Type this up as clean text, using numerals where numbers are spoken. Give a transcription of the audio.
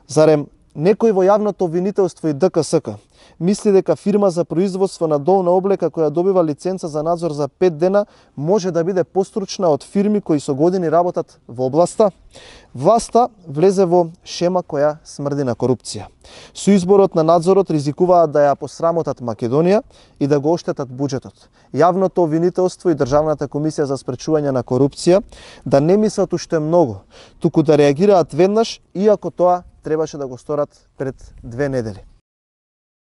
Зарем некој во јавното обвинителство и ДКСК мисли дека фирма за производство на долна облека која добива лиценца за надзор за 5 дена може да биде постручна од фирми кои со години работат во областа? Власта влезе во шема која смрди на корупција. Со изборот на надзорот ризикуваат да ја посрамотат Македонија и да го оштетат буџетот. Јавното обвинителство и Државната комисија за спречување на корупција да не мислат уште многу, туку да реагираат веднаш, иако тоа требаше да го сторат пред 2 недели.